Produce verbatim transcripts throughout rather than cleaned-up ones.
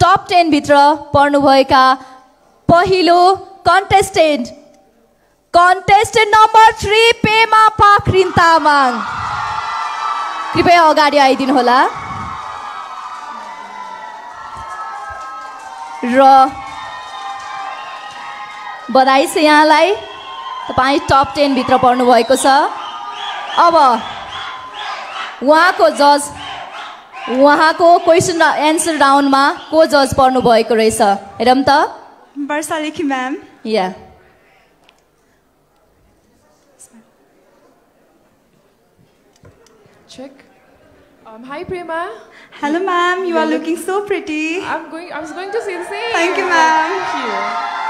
Top ten भित्र पर्नुभएका पहिलो contestant contestant number three Pema Pakhrin Tamang कृपया अगाडि आइदिनु होला र बधाई छ यहाँलाई तपाई टप टेन भित्र पर्नु भएको छ अब उहाँको जज उहाँको क्वेसन एन्सर राउन्डमा को जज पर्नु भएको रहेछ हेरौँ त वर्षा लेखी म्याम या Check. Um, hi Prema. Hello ma'am, you are looking so pretty. I'm going. I was going to say the same. Thank you ma'am. Thank you.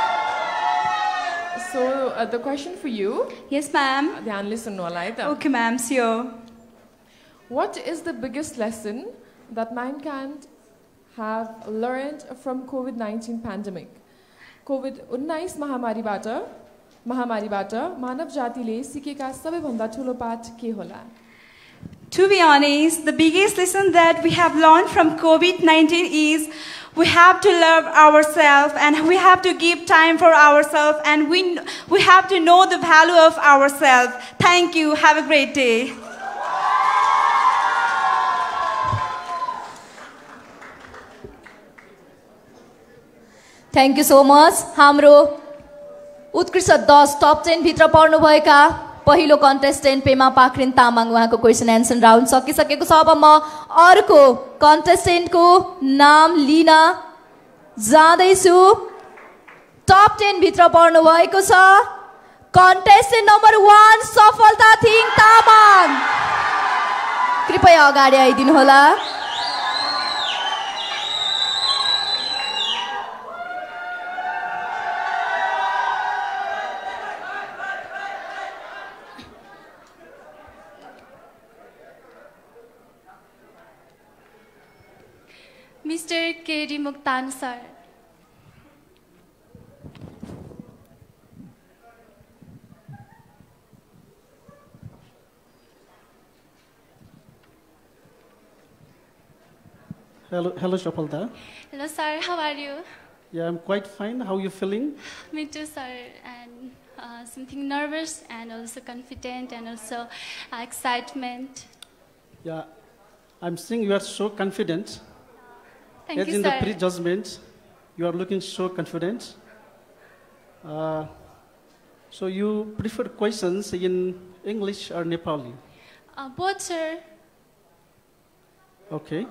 So uh, the question for you. Yes ma'am. Dhyan listen no laita. Okay ma'am, sure. What is the biggest lesson that mankind have learned from COVID nineteen pandemic? COVID nineteen महामारी बाटा महामारी बाटा मानव जातिले सिकेका सबैभन्दा ठुलो पाठ के होला? To be honest, the biggest lesson that we have learned from COVID nineteen is we have to love ourselves and we have to give time for ourselves and we, we have to know the value of ourselves. Thank you. Have a great day. Thank you so much. हाम्रो उत्कृष्ट दस top ten भित्र पर्नुभएका पहिलो contestant पेमा पाखरिन तामाङ उहाँको question answer round सकिसकेको छ अब म अर्को कन्टेस्टेन्टको नाम लिन जाँदैछु टप टेन भित्र पर्नुभएको छ contestant number one Safalta Thing Tamang कृपया अगाडि आइदिनु होला Mister K D Muktan sir. Hello, hello Shafalta. Hello sir, how are you? Yeah, I'm quite fine. How are you feeling? Me too sir, and uh, something nervous and also confident and also uh, excitement. Yeah, I'm seeing you are so confident. Thank As you, in sir. the pre-judgment, you are looking so confident. Uh, so you prefer questions in English or Nepali? Uh, both, sir. Okay.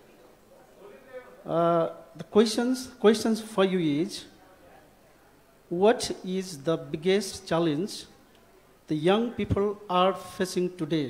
Uh, the questions, questions for you is, what is the biggest challenge the young people are facing today?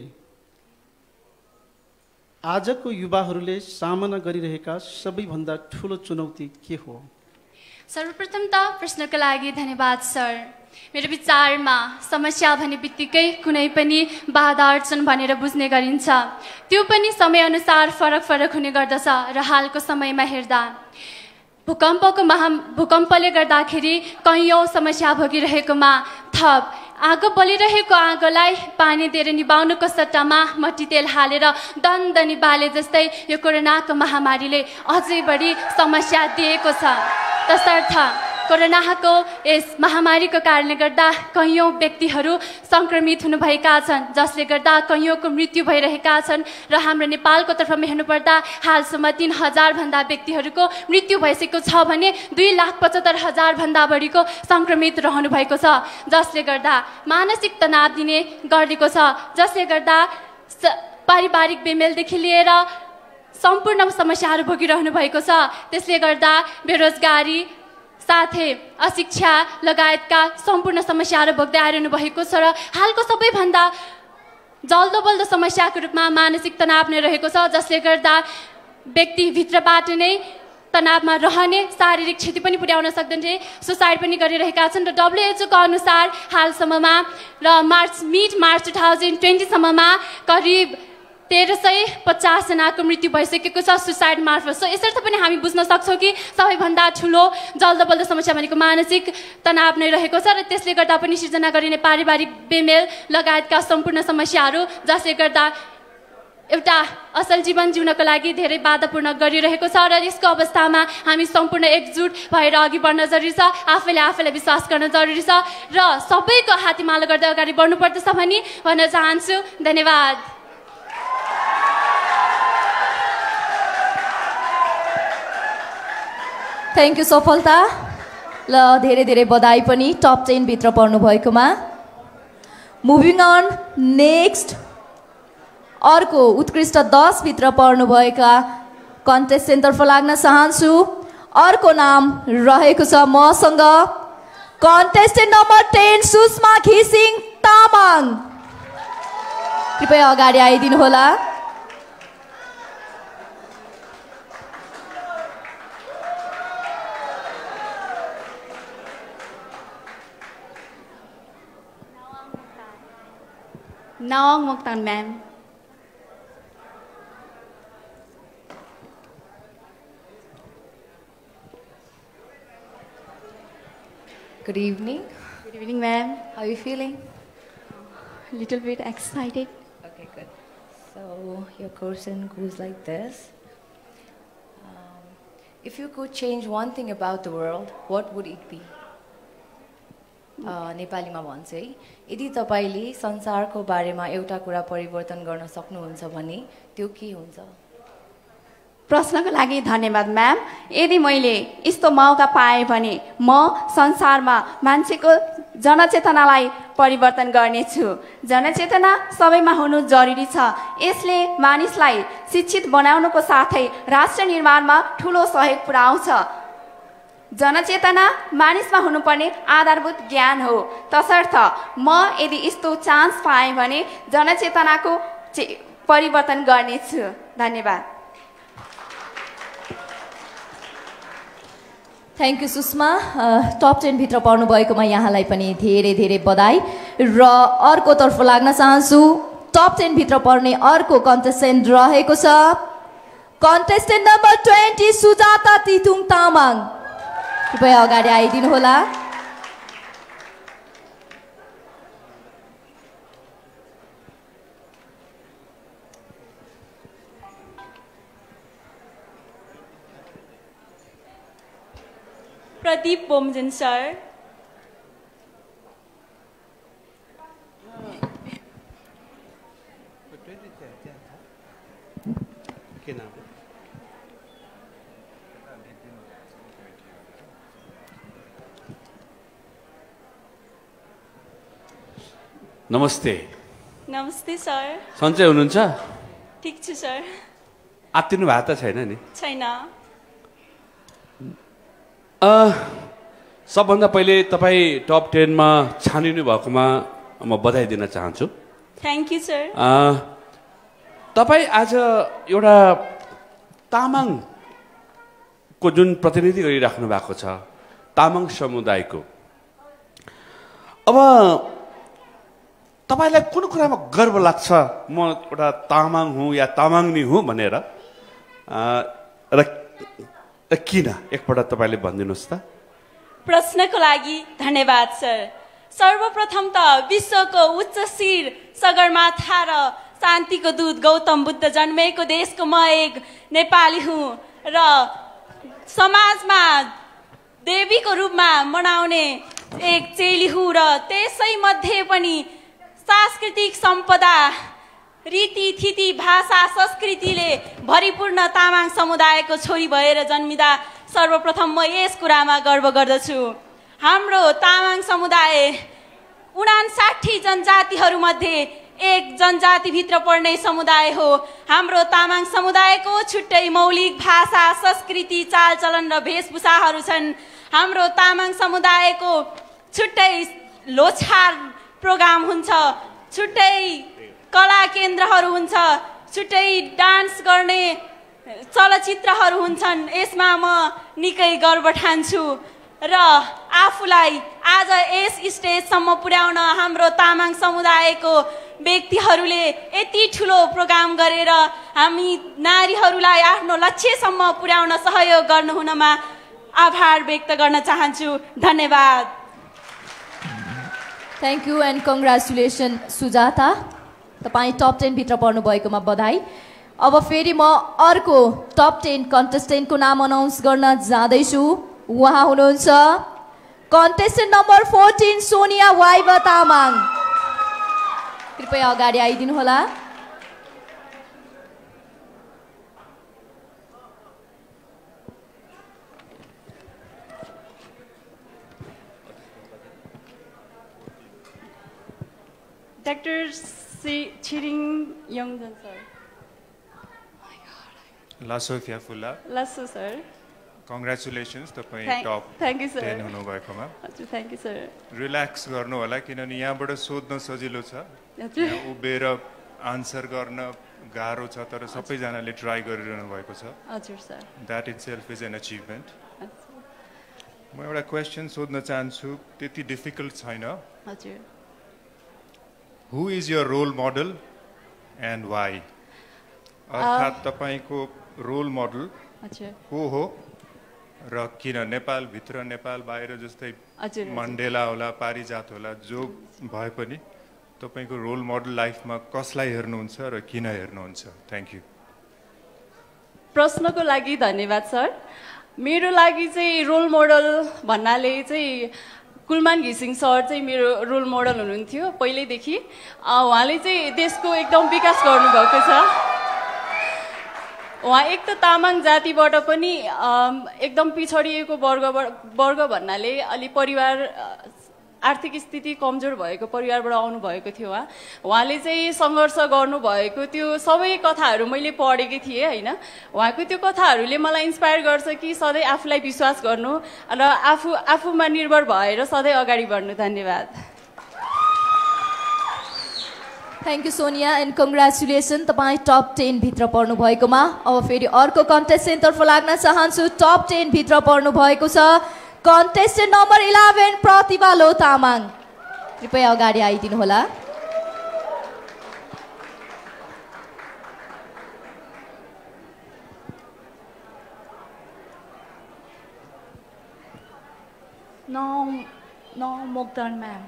आजको युवाहरूले सामना गरिरहेका सबैभन्दा ठुलो चुनौती के हो? सर्वप्रथम त प्रश्नको लागि धन्यवाद सर मेरो विचारमा समस्या भने बित्तिकै कुनै पनि बाधा अडचन भनेर बुझ्ने गरिन्छ त्यो पनि समयअनुसार फरक फरक हुने गर्दछ र हालको समयमा हेर्दा भूकम्पको महा भूकम्पले गर्दाखेरि कैयौं समस्या भोगिरहेकोमा थप आगो बलिरहेको आगोलाई पानी दिएर निभाउनुको सट्टामा मट्टीतेल हालेर दन्दनी बाले जस्तै यो कोरोनाको महामारीले अझै बढी समस्या दिएको छ तसर्थ कोरोनाको यस महामारीको कारणले गर्दा कैयौं व्यक्तिहरू संक्रमित हुनुभएका छन् जसले गर्दा कैयौंको मृत्यु भइरहेका छन् र हाम्रो नेपालको तर्फमा हेर्नुपर्दा हालसम्म तीन हजार भन्दा व्यक्तिहरूको मृत्यु भइसकेको छ भने दुई लाख पचहत्तर हजार भन्दा बढीको संक्रमित रहनु भएको छ जसले गर्दा मानसिक तनाव दिने गरेको छ जसले गर्दा पारिवारिक बेमेलदेखि लिएर सम्पूर्ण समस्याहरू भोगिरहनु भएको छ त्यसले गर्दा बेरोजगारी साथै अशिक्षा लगायतका सम्पूर्ण समस्याहरू भोग्दै आइरहनु भएको छ र हालको सबैभन्दा जल्दो बल्दो समस्याको रूपमा मानसिक तनाव नै रहेको छ जसले गर्दा व्यक्ति भित्रबाट नै तनावमा रहने शारीरिक क्षति पनि पुर्याउन सक्दैनथे सुसाइड पनि गरिरहेका छन् र डब्ल्युएचओ को अनुसार हालसम्ममा र March mid March two thousand twenty सम्ममा करिब तेह्र सय पचास जनाको मृत्यु भइसकेको छ सुसाइड मार्फत सो यसर्थ पनि हामी बुझ्न सक्छौँ कि सबैभन्दा ठुलो जल्दो बल्दो समस्या भनेको मानसिक तनाव नै रहेको छ र त्यसले गर्दा पनि सिर्जना गरिने पारिवारिक बेमेल लगायतका सम्पूर्ण समस्याहरू जसले गर्दा एउटा असल जीवन जिउनको लागि धेरै बाधापूर्ण गरिरहेको छ र यसको अवस्थामा हामी सम्पूर्ण एकजुट भएर अघि बढ्न जरुरी छ, आफैले आफैलाई विश्वास गर्न जरुरी छ र सबैको हातीमालो गर्दै अगाडि बढ्नुपर्दछ भनी भन्न चाहन्छु। धन्यवाद। थ्याङ्क यू सफलता। ल धेरै धेरै बधाई पनि टप टेन भित्र पर्नु भएकोमा। मुभिङ अन नेक्स्ट अर्को उत्कृष्ट दस भित्र पर्नुभएका कन्टेस्टेन्टतर्फ लाग्न चाहन्छु। अर्को नाम रहेको छ मसँग कन्टेस्टेन्ट नम्बर टेन सुषमा घिसिङ तामाङ। कृपया अगाडि आइदिनु होला। Nawang Mokhtar ma'am. Good evening. Good evening ma'am. How are you feeling? A little bit excited. Okay, good. So your question goes like this. Um, if you could change one thing about the world, what would it be? नेपालीमा भन्छ है, यदि तपाईले संसारको बारेमा एउटा कुरा परिवर्तन गर्न सक्नुहुन्छ भने त्यो के हुन्छ? प्रश्नको लागि धन्यवाद म्याम। यदि मैले यस्तो मौका पाएँ भने म संसारमा मान्छेको जनचेतनालाई परिवर्तन गर्नेछु। जनचेतना सबैमा हुनु जरुरी छ। यसले मानिसलाई शिक्षित बनाउनुको साथै राष्ट्र निर्माणमा ठूलो सहयोग पुर्याउँछ। जनचेतना मानिसमा हुनुपर्ने आधारभूत ज्ञान हो। तसर्थ म यदि यस्तो चान्स पाएँ भने जनचेतनाको परिवर्तन गर्नेछु। धन्यवाद। Thank you Sushma. Top ten भित्र पर्नु भएकोमा यहाँलाई पनि धेरै धेरै बधाई र अर्कोतर्फ लाग्न चाहन्छु। टप टेन भित्र पर्ने अर्को कन्टेस्टेन्ट रहेको छ contestant number twenty Sujata Titung Tamang. कृपया अगाडि आइदिनु होला। प्रदीप बोमजन सर। नमस्ते। नमस्ते सर। सन्चै हुनुहुन्छ? ठीक छु सर। आत्तिनु भएको त छैन नि? छैन। सबभन्दा पहिले तपाईँ टप टेनमा छानिनु भएकोमा म बधाई दिन चाहन्छु। Thank you sir. तपाईँ आज एउटा तामाङको जुन प्रतिनिधि गरिराख्नु भएको छ, तामाङ समुदायको, अब तपाईलाई कुन कुरामा गर्व लाग्छ म एउटा तामाङ हुँ या तामाङनी हुँ भनेर र किन एकपल्ट तपाईँले भनिदिनुहोस् त? प्रश्नको लागि धन्यवाद सर। सर्वप्रथम त विश्वको उच्च शिर सगरमाथा र शान्तिको दूत गौतम बुद्ध जन्मेको देशको म एक नेपाली हुँ र समाजमा देवीको रूपमा मनाउने एक चेली हुँ र त्यसै मध्ये पनि सांस्कृतिक सम्पदा, रीतिथिति, भाषा, संस्कृतिले भरिपूर्ण तामाङ समुदायको छोरी भएर जन्मिँदा सर्वप्रथम म यस कुरामा गर्व गर्दछु। हाम्रो तामाङ समुदाय उनासाठी जनजातिहरूमध्ये एक जनजातिभित्र पर्ने समुदाय हो। हाम्रो तामाङ समुदायको छुट्टै मौलिक भाषा, संस्कृति, चालचलन र वेशभूषाहरू छन्। हाम्रो तामाङ समुदायको छुट्टै लोछार प्रोग्राम हुन्छ, छुट्टै कला केन्द्रहरू हुन्छ, छुट्टै डान्स गर्ने चलचित्रहरू हुन्छन्। यसमा म निकै गर्व ठान्छु र आफूलाई आज यस स्टेजसम्म पुर्याउन हाम्रो तामाङ समुदायको व्यक्तिहरूले यति ठुलो प्रोग्राम गरेर हामी नारीहरूलाई आफ्नो लक्ष्यसम्म पुर्याउन सहयोग गर्नुहुनमा आभार व्यक्त गर्न चाहन्छु। धन्यवाद। Thank you and congratulations, Sujata. तपाईँ टप टेन भित्र पर्नुभएकोमा बधाई। अब फेरि म अर्को टप टेन कन्टेस्टेन्टको नाम अनाउन्स गर्न जाँदैछु। उहाँ हुनुहुन्छ contestant number fourteen Sonia Waiba Tamang. कृपया अगाडि आइदिनु होला। Doctor Chiring Yongjan, sir. Lasso Fiafula. Lasso, sir. Congratulations, तपाईँ Thank, top thank you, sir. Ten हुनुभएकोमा। हजुर, thank you, sir. रिल्याक्स गर्नु होला किनभने यहाँबाट सोध्न सजिलो छ। हजुर। यहाँ उभिएर आन्सर गर्न गाह्रो छ तर सबैजनाले ट्राई गरिरहनु भएको छ। हजुर, sir. That itself is an achievement. म एउटा क्वेशन सोध्न चाहन्छु, त्यति डिफिकल्ट छैन। हजुर। Who is your role model and why? अर्थात् तपाईको रोल मोडल को हो र किन? नेपाल भित्र नेपाल बाहिर जस्तै मण्डेला होला, पारिजात होला, जो भए पनि तपाईको रोल मोडल लाइफमा कसलाई हेर्नुहुन्छ र किन हेर्नुहुन्छ? Thank you. प्रश्नको लागि धन्यवाद सर। मेरो लागि चाहिँ रोल मोडल भन्नाले चाहिँ कुलमान घिसिङ सर चाहिँ मेरो रोल मोडल हुनुहुन्थ्यो पहिल्यैदेखि। उहाँले चाहिँ देशको एकदम विकास गर्नुभएको छ। उहाँ एक त तामाङ जातिबाट पनि एकदम पिछडिएको वर्गबाट वर्ग भन्नाले अलि परिवार आर्थिक स्थिति कमजोर भएको परिवारबाट आउनु भएको थियो। उहाँ उहाँले चाहिँ सङ्घर्ष गर्नुभएको त्यो सबै कथाहरू मैले पढेकी थिएँ होइन। उहाँको त्यो कथाहरूले मलाई इन्सपायर गर्छ कि सधैँ आफूलाई विश्वास गर्नु र आफू आफूमा निर्भर भएर सधैँ अगाडि बढ्नु। धन्यवाद। Thank you Sonia and congratulation, तपाईँ टप टेन भित्र पर्नुभएकोमा। अब फेरि अर्को कन्टेस्टेन्टतर्फ लाग्न चाहन्छु। टप टेन भित्र पर्नुभएको छ contestant number eleven Pratibha Lo Tamang. कृपया अगाडि आइदिनु होला। No, no, Mogdan ma'am.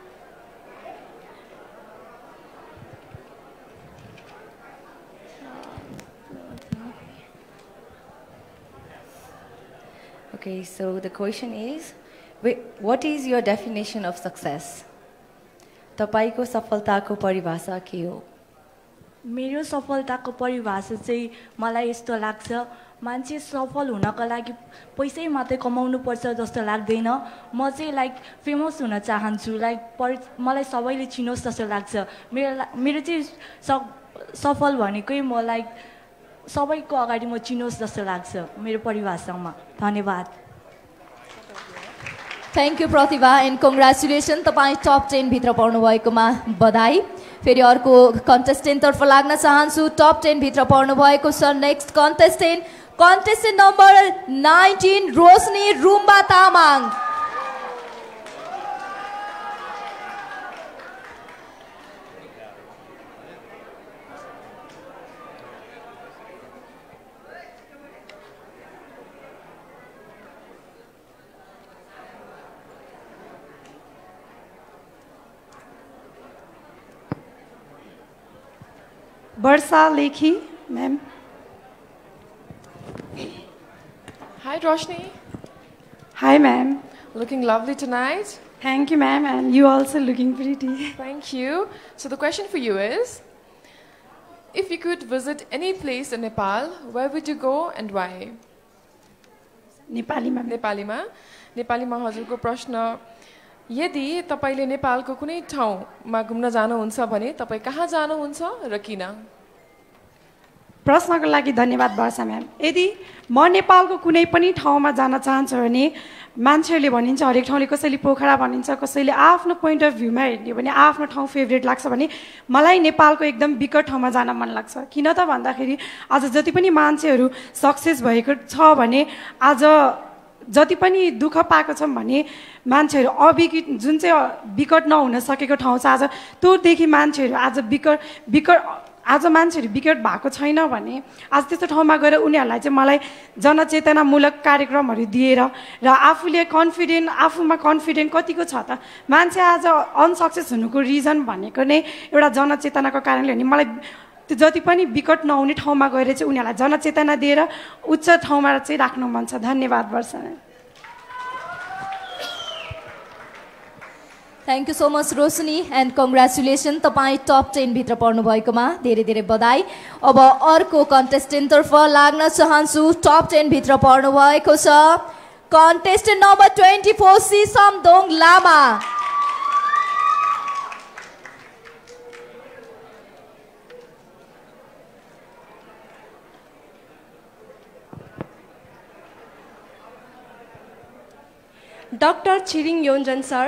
Okay, so the question is, what is your definition of success? तपाईको सफलताको परिभाषा के हो? मेरो सफलताको परिभाषा चाहिँ मलाई यस्तो लाग्छ, मान्छे सफल हुनको लागि पैसै मात्रै कमाउनु पर्छ जस्तो लाग्दैन। म चाहिँ लाइक फेमस हुन चाहन्छु, लाइक पर मलाई सबैले चिनोस् जस्तो लाग्छ। मेरो मेरो चाहिँ सफल भनेकै म लाइक सबैको अगाडि म चिनोस् जस्तो लाग्छ मेरो परिभाषामा। धन्यवाद। Thank you Pratibha and congratulation, तपाईँ टप टेन भित्र पर्नुभएकोमा बधाई। फेरि अर्को कन्टेस्टेन्टतर्फ लाग्न चाहन्छु। टप टेन भित्र पर्नुभएको छ next contestant contestant number nineteen Roshni Rumba Tamang. Barsa Lekhi, ma'am. Hi, Roshni. Hi, ma'am. Looking lovely tonight. Thank you, ma'am, and you also looking pretty. Thank you. So the question for you is, if you could visit any place in Nepal, where would you go and why? Nepali, ma'am. Nepali ma. Nepali ma हजुरको प्रश्न, यदि तपाईले नेपालको कुनै ठाउँमा घुम्न जानुहुन्छ भने तपाईँ कहाँ जानुहुन्छ र किन? प्रश्नको लागि धन्यवाद वर्षा म्याम। यदि म नेपालको कुनै पनि ठाउँमा जान चाहन्छु भने मान्छेहरूले भनिन्छ हरेक ठाउँले कसैले पोखरा भनिन्छ, कसैले आफ्नो पोइन्ट अफ भ्यूमा हेर्ने भने आफ्नो ठाउँ फेभरेट लाग्छ भने मलाई नेपालको एकदम विकट ठाउँमा जान मन लाग्छ। किन त भन्दाखेरि आज जति पनि मान्छेहरू सक्सेस भएको छ भने आज जति पनि दुःख पाएको छौँ भने मान्छेहरू अविकट जुन चाहिँ विकट नहुन सकेको ठाउँ छ आज त्योदेखि मान्छेहरू आज विकट विकट आज मान्छेहरू विकट भएको छैन भने आज त्यस्तो ठाउँमा गएर उनीहरूलाई चाहिँ मलाई जनचेतनामूलक कार्यक्रमहरू दिएर र आफूले कन्फिडेन्ट आफूमा कन्फिडेन्ट कतिको छ त मान्छे आज अनसक्सेस हुनुको रिजन भनेको नै एउटा जनचेतनाको कारणले हो नि मलाई त्यो जति पनि विकट नहुने ठाउँमा गएर चाहिँ उनीहरूलाई जनचेतना दिएर उच्च ठाउँमा चाहिँ राख्नु मन छ। धन्यवाद Barsha. Thank you so much Roshni and congratulation. तपाईँ टप टेन भित्र पर्नु भएकोमा धेरै धेरै बधाई। अब अर्को कन्टेस्टेन्टतर्फ लाग्न चाहन्छु। टप टेन भित्र पर्नु भएको छ contestant number twenty four Sisam Dong Lama. Doctor Chhiring Yonjan sir.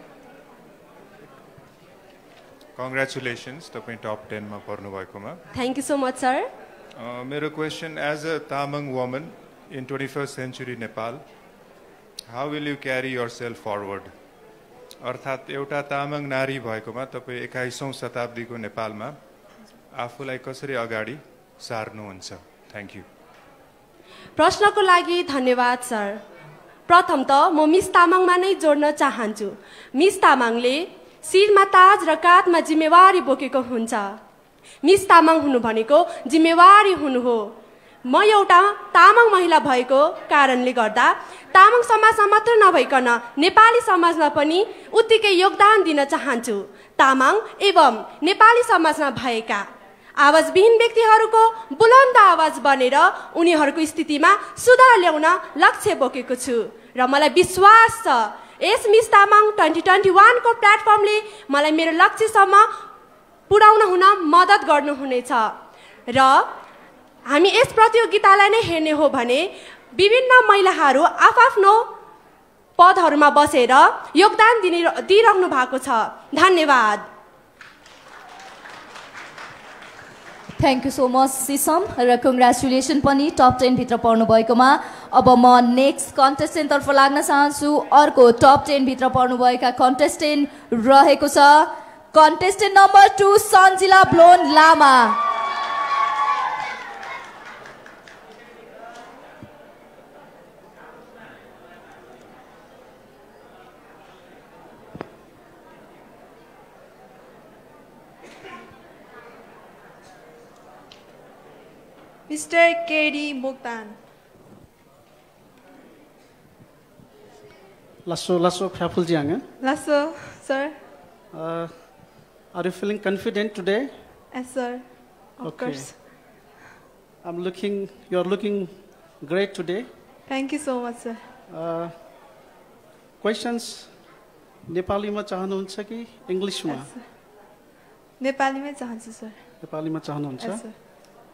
Congratulations तपाईँ टप टेनमा पर्नुभएकोमा। Thank you so much sir. मेरो question as a Tamang woman in twenty first century Nepal how will you carry yourself forward? अर्थात् एउटा तामाङ नारी भएकोमा तपाईँ एक्काइसौँ शताब्दीको नेपालमा आफूलाई कसरी अगाडि सार्नुहुन्छ? Thank you. प्रश्नको लागि धन्यवाद सर। प्रथम त म मिस तामाङमा नै जोड्न चाहन्छु। मिस तामाङले शिरमा ताज र काँधमा जिम्मेवारी बोकेको हुन्छ। मिस तामाङ हुनु भनेको जिम्मेवारी हुनु हो। म एउटा तामाङ महिला भएको कारणले गर्दा तामाङ समाजमा मात्र नभइकन नेपाली समाजमा पनि उत्तिकै योगदान दिन चाहन्छु। तामाङ एवं नेपाली समाजमा भएका आवाजविहीन व्यक्तिहरूको बुलन्द आवाज बनेर उनीहरूको स्थितिमा सुधार ल्याउन लक्ष्य बोकेको छु र मलाई विश्वास छ यस मिस तामाङ ट्वेन्टी ट्वेन्टी वानको प्लेटफर्मले मलाई मेरो लक्ष्यसम्म पुर्याउन हुन मद्दत गर्नुहुनेछ र हामी यस प्रतियोगितालाई नै हेर्ने हो भने विभिन्न महिलाहरू आफआफ्नो पदहरूमा बसेर योगदान दिने दिइरहनु भएको छ। धन्यवाद। Thank you so much Sisam र कङ्ग्रेचुलेसन पनि टप टेन भित्र पर्नु भएकोमा। अब म नेक्स्ट कन्टेस्टेन्टतर्फ लाग्न चाहन्छु। अर्को टप टेन भित्र पर्नुभएका कन्टेस्टेन्ट रहेको छ contestant number two Sanjila Blon Lama. Mister KD Moktan. Lasso, Lasso, Phapul Jiang. Lasso, sir. Uh, are you feeling confident today? Yes, sir. Of okay. course. I'm looking, you're looking great today. Thank you so much, sir. Uh, questions, Nepali ma चाहनुहुन्छ कि English ma? Yes, sir. Nepali में चाहन्छु, sir. Nepali ma चाहनुहुन्छ? Yes, sir.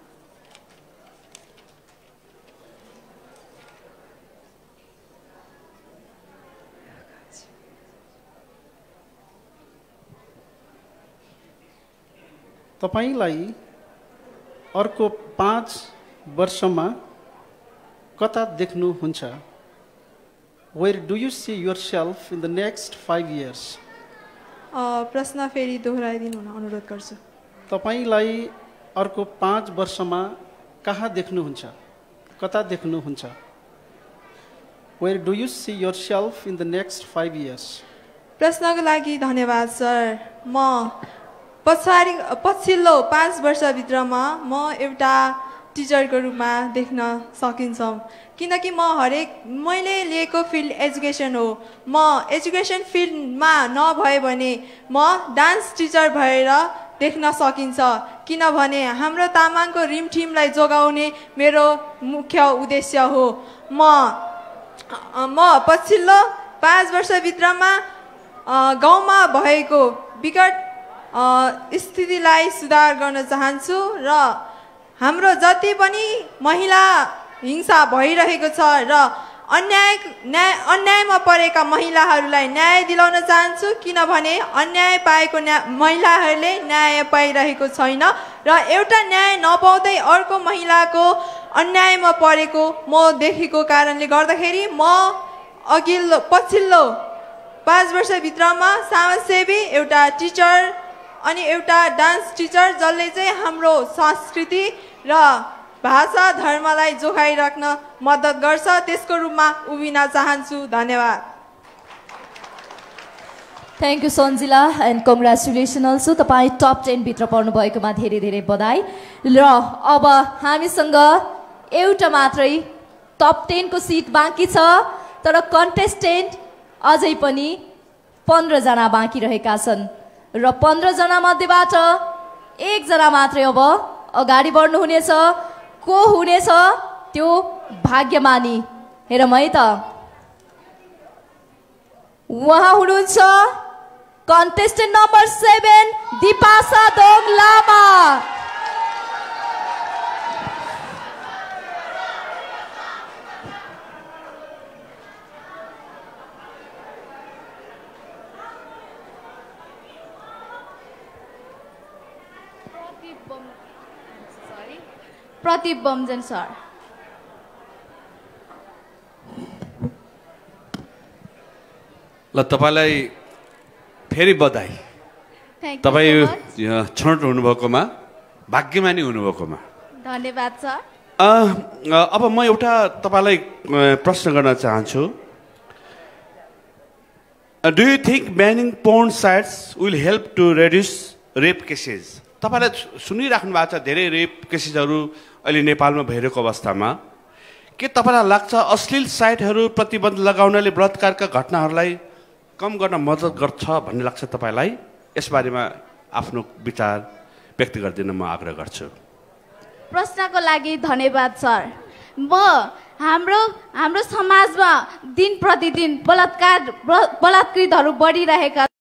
तपाईलाई अर्को पाँच वर्षमा कता देख्नुहुन्छ? Where do you see yourself in the next five years? प्रश्न फेरि दोहोऱ्याइदिनु हुन अनुरोध गर्छु। तपाईलाई अर्को पाँच वर्षमा कहाँ देख्नुहुन्छ? कता देख्नुहुन्छ? Where do you see yourself in the next five years? प्रश्नको लागि धन्यवाद सर। म पछाडि पछिल्लो पाँच वर्षभित्रमा म एउटा टिचरको रूपमा देख्न सकिन्छ किनकि म हरेक मैले लिएको फिल्ड एजुकेसन हो। म एजुकेसन फिल्डमा नभए भने म डान्स टिचर भएर देख्न सकिन्छ किनभने हाम्रो तामाङको रिमठिमलाई जोगाउने मेरो मुख्य उद्देश्य हो। म म पछिल्लो पाँच वर्षभित्रमा गाउँमा भएको विकट स्थितिलाई सुधार गर्न चाहन्छु र हाम्रो जति पनि महिला हिंसा भइरहेको छ र अन्याय न्याय अन्यायमा परेका महिलाहरूलाई न्याय दिलाउन चाहन्छु किनभने अन्याय पाएको महिलाहरूले न्याय पाइरहेको छैन र एउटा न्याय नपाउँदै अर्को महिलाको अन्यायमा परेको म देखेको कारणले गर्दाखेरि म अघिल्लो पछिल्लो पाँच वर्षभित्रमा समाजसेवी एउटा टिचर अनि एउटा डान्स टिचर जसले चाहिँ हाम्रो संस्कृति र भाषा धर्मलाई जोगाइराख्न मद्दत गर्छ त्यसको रूपमा उभिन चाहन्छु। धन्यवाद। Thank you Sanjila and congratulation also. तपाईँ टप टेन भित्र पर्नु भएकोमा धेरै धेरै बधाई। र अब हामीसँग एउटा मात्रै टप टेन को सिट बाँकी छ, तर कन्टेस्टेन्ट अझै पनि पन्ध्र जना बाँकी रहेका छन् र पन्ध्र जना मध्येबाट एकजना मात्रै अब अगाडि बढ्नुहुनेछ। को हुनेछ त्यो भाग्यमानी हेरौँ है त। उहाँ हुनुहुन्छ कन्टेस्टेन्ट नम्बर सेभेन दिपासा दोङ लामा। प्रदीप बमजन सर। ल तपाईँलाई फेरि बधाई। तपाईँ छनौट हुनुभएकोमा, भाग्यमानी हुनुभएकोमा धन्यवाद सर। अब म एउटा तपाईँलाई प्रश्न गर्न चाहन्छु। Do you think banning porn sites will help to reduce rape cases? तपाईँलाई सुनिराख्नु भएको छ धेरै रेप केसेसहरू अहिले नेपालमा भइरहेको अवस्थामा। के तपाईँलाई लाग्छ अश्लील साइटहरू प्रतिबन्ध लगाउनाले बलात्कारका घटनाहरूलाई कम गर्न मद्दत गर्छ भन्ने लाग्छ तपाईँलाई? यसबारेमा आफ्नो विचार व्यक्त गरिदिन म आग्रह गर्छु। प्रश्नको लागि धन्यवाद सर। म हाम्रो हाम्रो समाजमा दिन प्रतिदिन बलात्कार बलात्कृतहरू बढिरहेका